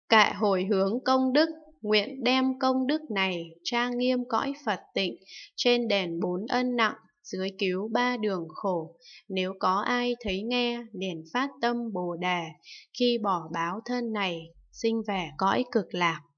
Cại hồi hướng công đức, nguyện đem công đức này trang nghiêm cõi Phật tịnh, trên đền 4 ân nặng, dưới cứu 3 đường khổ. Nếu có ai thấy nghe, liền phát tâm Bồ Đề, khi bỏ báo thân này, sinh về cõi cực lạc.